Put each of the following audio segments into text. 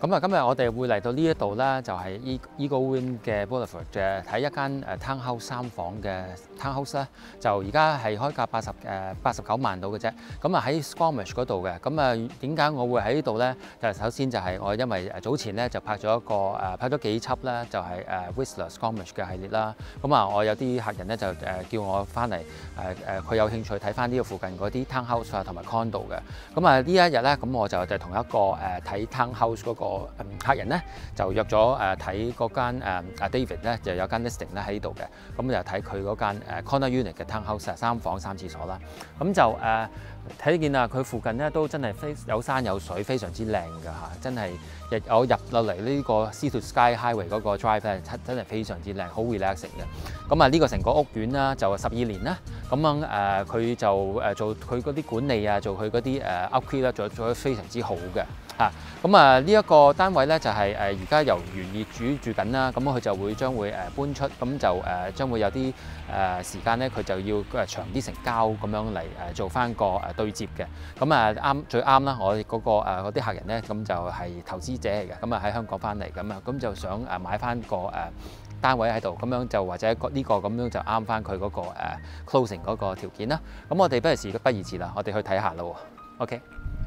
咁啊，今日我哋會嚟到呢一度咧，就係 Eagle Wing 嘅 Boulevard 嘅睇一間townhouse 3房嘅 townhouse 咧，就而家係開價89萬到嘅啫。咁啊喺 Squamish 嗰度嘅。咁啊點解我會喺呢度咧？就首先就係我因為早前咧就拍咗拍咗幾輯咧，就係Whistler Squamish 嘅系列啦。咁啊，我有啲客人咧就叫我翻嚟佢有興趣睇翻呢個附近嗰啲 townhouse 啊同埋 condo 嘅。咁啊呢一日咧，咁我就同一個睇 townhouse 嗰個客人咧就約咗睇嗰間David 咧就有間 listing 咧喺度嘅，咁就睇佢嗰間corner unit 嘅 townhouse 3房3廁所啦。咁就睇見啊，佢附近咧都真係有山有水，非常之靚㗎嚇，真係我入落嚟呢個 Sea to Sky Highway 嗰個 drive 咧，真係非常之靚，好 relaxing 嘅。咁啊呢個成個屋苑啦就12年啦，咁樣佢就做佢嗰啲管理啊，做佢嗰啲upkeep 啦，做得非常之好嘅。咁呢一個單位咧就係而家由原業主住緊啦，咁佢就將會搬出，咁就將會有啲時間咧，佢就要長啲成交咁樣嚟做翻個對接嘅。咁最啱啦，我哋嗰啲客人咧，咁就係投資者嚟嘅，咁喺香港翻嚟咁就想買翻個單位喺度，咁樣就或者呢個咁樣就啱翻佢嗰個closing 嗰個條件啦。咁我哋不如事不宜遲啦，我哋去睇下咯。OK。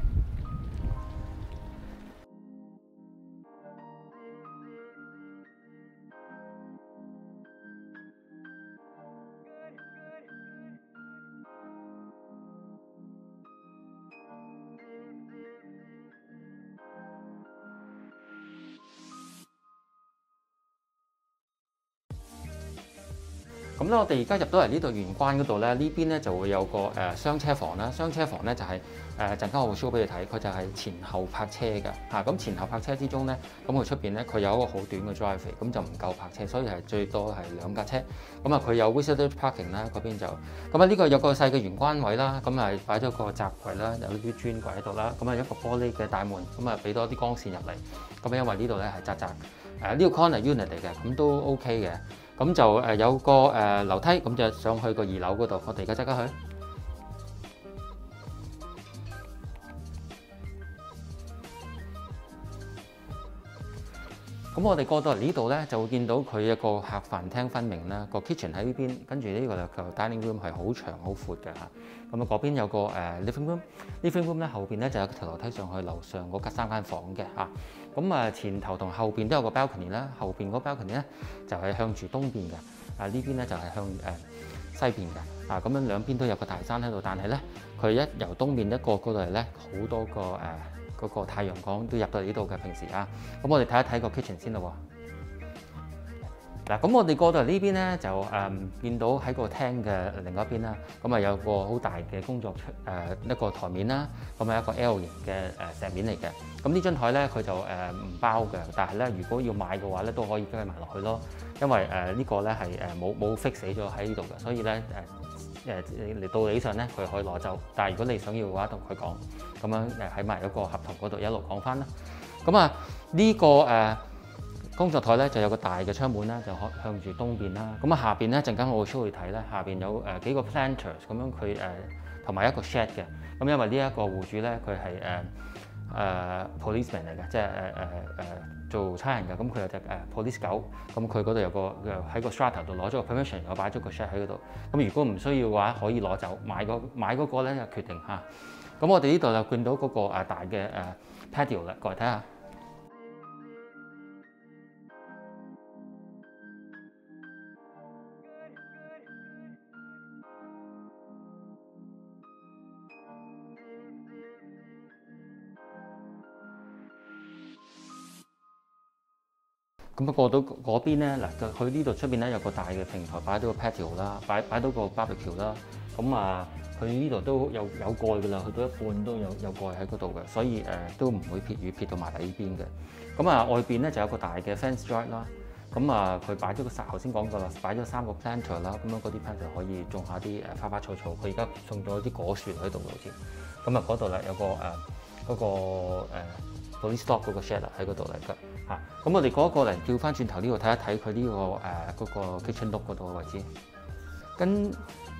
咁咧，我哋而家入到嚟呢度玄關嗰度咧，呢邊咧就會有個雙車房啦。雙車房咧就係陣間我會 show 俾你睇，佢就係前後泊車嘅嚇。咁前後泊車之中咧，咁佢出邊咧佢有一個好短嘅 driveway，咁就唔夠泊車，所以係最多係2架車。咁啊，佢有 visitor parking 啦，嗰邊就咁啊。呢個有個細嘅玄關位啦，咁啊擺咗個雜櫃啦，有啲磚櫃喺度啦。咁啊一個玻璃嘅大門，咁啊俾多啲光線入嚟。咁因為呢度咧係窄窄呢個 corner unit 嚟嘅，咁都 OK 嘅。咁就有個樓梯，咁就上去個2樓嗰度。我哋而家即刻去。咁我哋過到嚟呢度咧，就會見到佢一個客飯廳分明啦，個 kitchen 喺呢邊，跟住呢個就 dining room 係好長好闊嘅嚇。咁啊嗰邊有個living room，living room 咧後邊咧就有條樓梯上去樓上嗰3間房嘅嚇。咁前頭同後邊都有個 balcony 啦，後邊嗰 balcony 咧就係向住東邊嘅，呢邊咧就係向西邊嘅。咁樣兩邊都有個大山喺度，但係咧佢一由東面一過過嚟咧，好多個嗰個太陽光都入到嚟呢度嘅平時啊。咁我哋睇一睇個 kitchen 先啦喎。嗱，咁我哋過到嚟呢邊咧就見到喺個廳嘅另外一邊啦，咁有個好大嘅工作一個台面啦，咁係一個 L 型嘅石面嚟嘅。咁呢張台咧佢就唔包嘅，但係咧如果要買嘅話咧都可以跟佢埋落去咯，因為呢個咧係冇 fix 死咗喺呢度嘅，所以咧嚟到理上咧佢可以攞走，但係如果你想要嘅話，同佢講，咁樣喺埋一個合同嗰度一路講翻啦。咁呢個工作台咧就有個大嘅窗門啦，就向住東邊啦。咁下邊咧陣間我會 show 你睇咧，下邊有幾個 planters 咁樣佢同埋一個 shed 嘅。咁因為呢一個戶主咧佢係policeman 嚟嘅，即係做差人嘅。咁佢有隻police 狗，咁佢嗰度有個喺個 strata 度攞咗個 permission，又擺咗個 shed 喺嗰度。咁如果唔需要嘅話，可以攞走，買嗰個咧就決定嚇。咁我哋呢度就見到嗰個大嘅patio 啦，過嚟睇下。咁過到嗰邊咧，嗱佢呢度出邊咧有個大嘅平台，擺到個 patio 啦，擺到個 barbecue 啦。咁佢呢度都有蓋㗎啦，去到一半都有蓋喺嗰度嘅，所以都唔會撇雨撇到埋嚟呢邊嘅。咁外邊咧就有個大嘅 fence drive 啦。咁佢擺咗頭先講過啦，擺咗3個 planter 啦，咁樣嗰啲 planter 可以種下啲花花草草。佢而家種咗啲果樹喺度好似。咁嗰度咧有個嗰個police dog 嗰個 shed 喺嗰度嚟㗎。咁我哋過嚟叫翻轉頭呢度睇一睇佢呢個嗰個 kitchen look 嗰度嘅位置。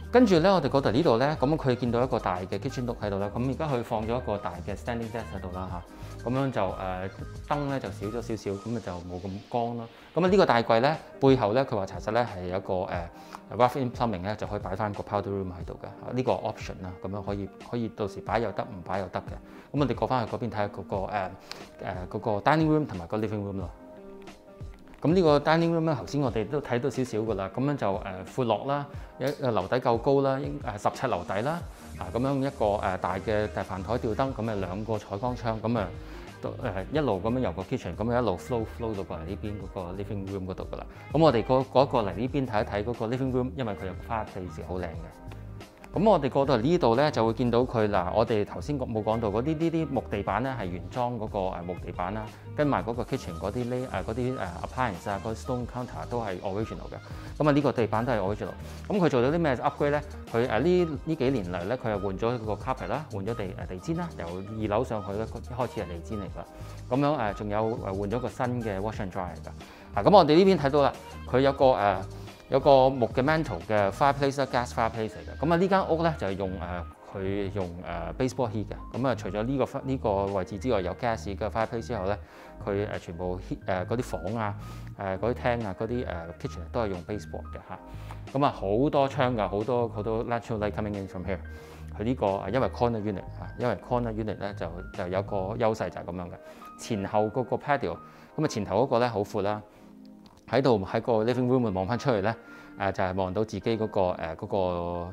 跟住咧，我哋覺得呢度咧，咁佢見到一個大嘅 kitchen nook 喺度啦。咁而家佢放咗一個大嘅 standing desk 喺度啦嚇。咁樣就燈咧就少咗少少，咁啊就冇咁光咯。咁啊呢個大櫃咧背後咧，佢話查實咧係有一個rough-in plumbing 咧，就可以擺翻個 powder room 喺度嘅。呢個 option 啦，咁樣可以到時擺又得，唔擺又得嘅。咁我哋過翻去嗰邊睇下嗰個 dining room 同埋個 living room 咯。咁呢個 dining room 咧，頭先我哋都睇到少少噶啦，咁樣就闊落啦，樓底夠高啦，10尺樓底啦，咁樣一個大嘅飯台吊燈，咁啊2個採光窗，咁啊一路咁樣由個 kitchen 咁樣一路 flow 到過嚟呢邊嗰個 living room 嗰度噶啦。咁我哋嗰個嚟呢邊睇一睇嗰個 living room，因為佢有個 fireplace 好靚嘅。咁我哋過到嚟呢度咧，就會見到佢嗱，我哋頭先冇講到嗰啲木地板咧係原裝嗰個木地板啦，跟埋嗰個 kitchen 嗰啲appliance 啊，嗰啲 stone counter 都係 original 嘅。咁啊呢個地板都係 original。咁佢做咗啲咩 upgrade 咧？佢呢幾年嚟咧，佢又換咗個 carpet 啦，換咗地氈啦，由2樓上去咧開始係地氈嚟㗎。咁樣仲有換咗個新嘅 wash and dry 㗎。咁我哋呢邊睇到啦，佢有個木嘅 mantle 嘅 fireplace 啦 ，gas fireplace 嚟嘅。咁啊呢間屋咧就係用baseboard heat 嘅。咁啊除咗呢個位置之外，有 gas 嘅 fireplace 之後咧，佢全部 heat 嗰啲房啊、嗰啲廳啊、嗰啲kitchen 都係用 baseboard 嘅嚇。咁啊好多窗㗎，好多 natural light coming in from here。佢呢個因為 corner unit 嚇，因為 corner unit 咧就有個優勢就係咁樣嘅。前後嗰個 patio， 咁啊前頭嗰個咧好闊啦。喺個 living room 望翻出去咧，就係望到自己嗰個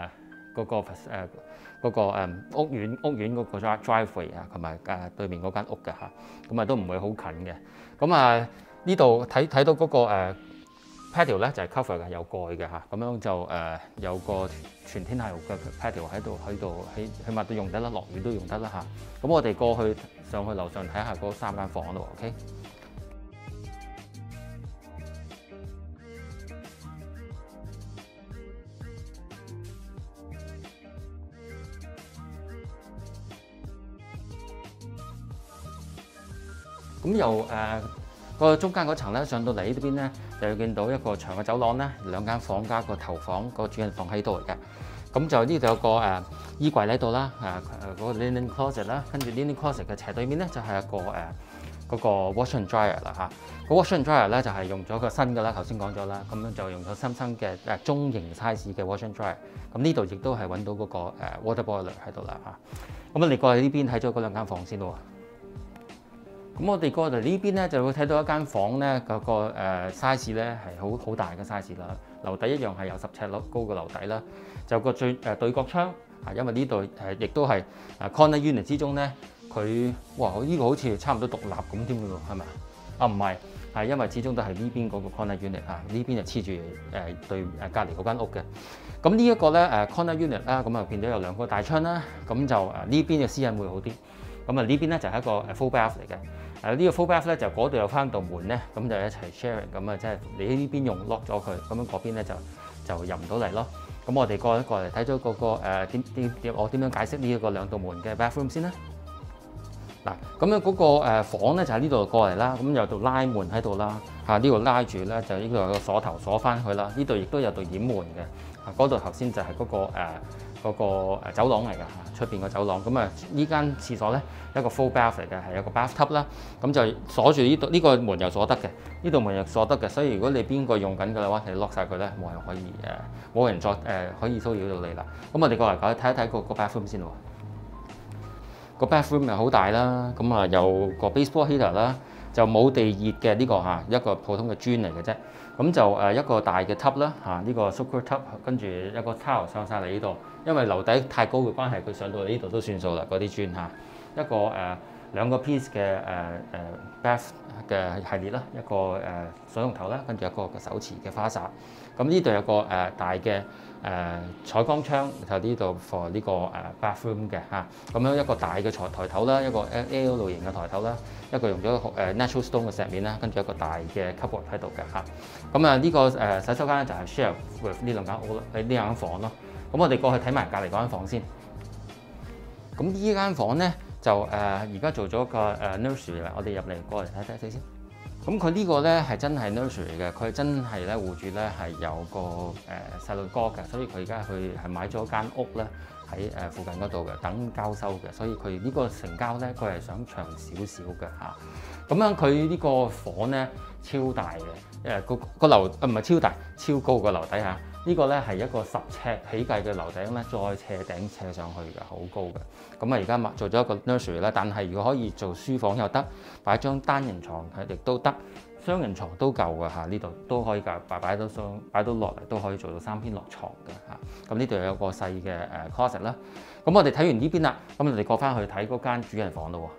屋苑嗰個 driveway 啊，同埋對面嗰間屋嘅嚇，咁啊都唔會好近嘅。咁啊呢度睇到嗰個patio 咧就係 cover 嘅，有蓋嘅嚇，咁樣就有個全天候嘅 patio 喺度，起碼都用得啦，落雨都用得啦嚇。咁我哋過去上去樓上睇下嗰3間房咯 ，OK？咁由個中間嗰層咧上到嚟呢邊咧，就見到一個長嘅走廊啦，2間房加個頭房，個主人房喺度嚟嘅。咁就呢度有個衣櫃喺度啦，嗰個 linen closet 啦，跟住 linen closet 嘅斜對面咧就係一個嗰個 wash and dryer 啦嚇。個 wash and dryer 咧就係用咗個新嘅啦，頭先講咗啦，咁樣就用咗新嘅中型 size 嘅 wash and dryer。咁呢度亦都係揾到嗰個water boiler 喺度啦嚇。咁我哋過去呢邊睇咗嗰2間房先咯。咁我哋過嚟呢邊咧就會睇到一間房咧，嗰個size 咧係好大嘅 size 啦。樓底一樣係有10尺高嘅樓底啦。就個對角窗因為呢度亦都係corner unit 之中咧，佢呢個好似差唔多獨立咁添㗎喎，係咪啊？唔係，係因為始終都係呢邊嗰個 corner unit 呢邊就黐住對隔離嗰間屋嘅。咁呢一個咧corner unit 啦，咁啊變咗有2個大窗啦，咁就呢邊嘅私隱會好啲。咁啊呢邊咧就係一個full bath 嚟嘅。呢個 full bath 咧就嗰度有翻道門咧，咁就一齊 sharing， 咁啊即係你呢邊用 lock 咗佢，咁樣嗰邊咧就入唔到嚟咯。咁我哋過嚟睇咗嗰個我點樣解釋呢一個2道門嘅 bathroom 先啦。嗱，咁樣嗰個房咧就喺呢度過嚟啦，咁有道拉門喺度啦，呢度拉住咧就呢度有個鎖頭鎖翻去啦，呢度亦都有道掩門嘅，嗰度頭先就係嗰個走廊嚟㗎，出邊個走廊。咁啊呢間廁所咧一個 full bath 嚟嘅，係有個 bathtub 啦，咁就鎖住呢度，呢個門又鎖得嘅，呢度門又鎖得嘅，所以如果你邊個用緊嘅話，你 lock 晒佢咧，冇人再可以騷擾到你啦。咁我哋過嚟睇一睇個 bathroom 先喎。個 bathroom 又好大啦，咁啊有個 baseboard heater 啦，就冇地熱嘅呢個一個普通嘅磚嚟嘅啫。咁就一個大嘅 tub 啦，呢個 soaker tub， 跟住一個 towel 上晒嚟呢度，因為樓底太高嘅關係，佢上到嚟呢度都算數啦。嗰啲磚一個2個 piece 嘅bath 嘅系列啦，一個水龍頭啦，跟住一個手持嘅花灑。咁呢度有個大嘅採光窗，就呢度 for 呢個bathroom 嘅咁樣一個大嘅台頭啦，一個 L 型嘅台頭啦，一個用咗natural stone 嘅石面啦，跟住一個大嘅 cupboard 喺度嘅咁啊呢個洗手間就係 share with 呢2間屋啦，呢2間房咯。咁我哋過去睇埋隔離嗰間房先。咁呢間房咧就而家做咗個nursery 啦，我哋入嚟過嚟睇睇先。 咁佢呢個咧係真係 nursery 嘅，佢真係咧戶主咧係有個細路哥嘅，所以佢而家係買咗間屋咧喺附近嗰度嘅，等交收嘅，所以佢呢個成交咧佢係想長少少嘅嚇。咁樣佢呢個房咧超大嘅，個樓唔係超大，超高個樓底下。呢個咧係一個10尺起計嘅樓頂咧，再斜頂斜上去嘅，好高嘅。咁啊，而家做咗一個 nursery 啦，但係如果可以做書房又得，擺張單人床亦都得，雙人床都夠嘅嚇。呢度都可以擺到落嚟都可以做到3篇落床嘅嚇。咁呢度有個細嘅closet 啦。咁我哋睇完呢邊啦，咁我哋過翻去睇嗰間主人房咯喎。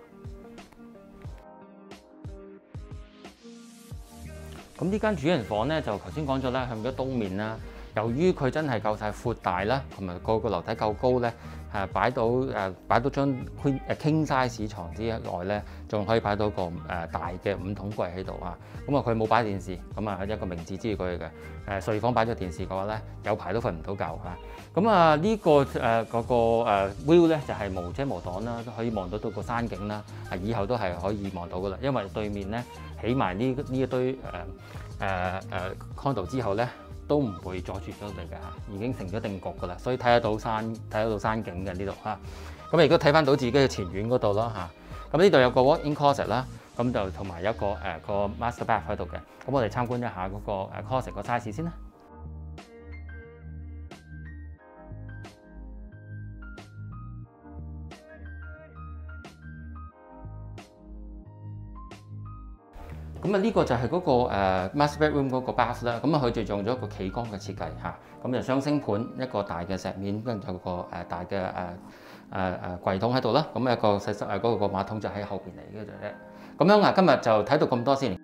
咁呢間主人房咧就頭先講咗啦，向咗東面啦。由於佢真係夠晒闊大啦，同埋個樓底夠高咧，擺到張king size 床之外咧，仲可以擺到個大嘅5桶櫃喺度啊。咁啊，佢冇擺電視，咁啊一個明智之舉嚟嘅。睡房擺咗電視嘅話咧，有排都瞓唔到覺嚇。咁啊呢個嗰個view 咧就係無遮無擋啦，可以望到個山景啦。以後都係可以望到噶啦，因為對面咧起埋呢一堆condo 之後咧，都唔會阻住咗你嘅嚇，已經成咗定局噶啦，所以睇得到山景嘅呢度嚇。咁亦都睇翻到自己嘅前院嗰度咯嚇。咁呢度有個 walk-in closet 啦，咁就同埋一個個 master bath 喺度嘅。咁我哋參觀一下嗰個closet 個 size 先啦。咁啊，呢個就係嗰個master bedroom 嗰個 bath 啦。咁啊，佢就用咗一個企缸嘅設計嚇，咁就雙星盤，一個大嘅石面，跟住有個大嘅櫃桶喺度啦。咁一個細嗰個馬桶就喺後邊嚟嘅啫。咁樣啊，今日就睇到咁多先。